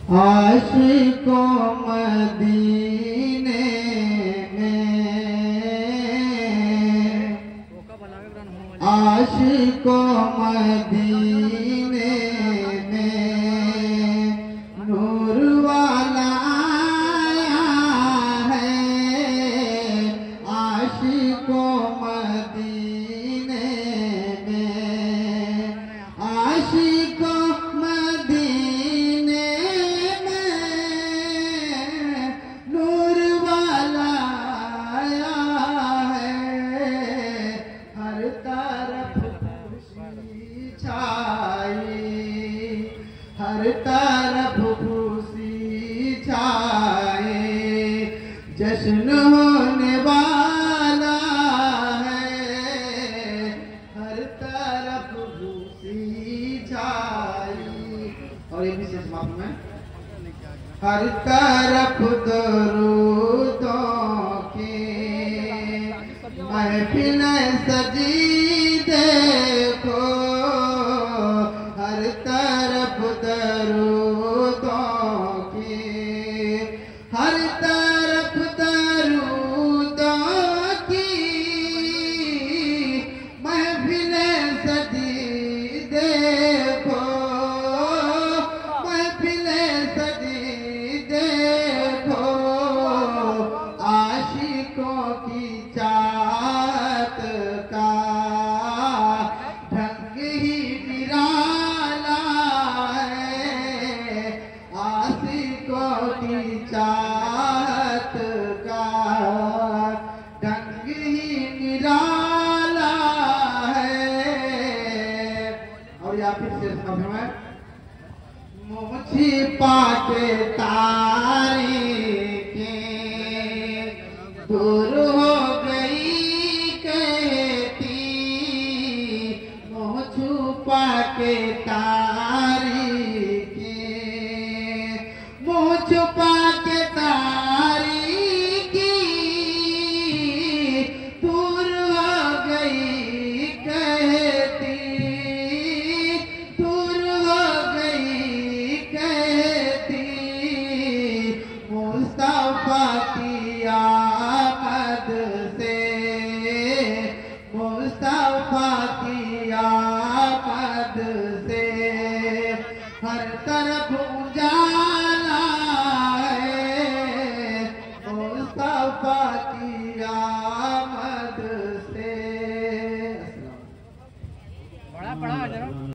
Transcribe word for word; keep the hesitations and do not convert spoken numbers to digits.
आशिको मदीने में, आशिको मदीने में नूर वाला आया है। आशिको मदीने में, आशिको मदीने हर तरफ खुशी छाए, जश्न होने वाला है। हर तरफ खुशी छाई। और ये विशेष मालूम है, हर तरफ दरूदों की महफिल सजी देखो। हर तरफ दरूदों की, हर तरफ दरूदों की महफिल सजी देखो। महफिल सजी देखो। आशिकों की चाहत का ढंग ही निराला है। आशिकों की चाहत का ढंग ही निराला है। और या फिर शेष में मुँह छिपा के तारीखें दूर हो गई कहती। मुँह छुपा के तारीखें, मुँह छुपा के तारीखें दूर हो गई कहती। दूर हो गई कहती। मुस्तफा की आमद से, मुस्तफा की आमद से हर तरफ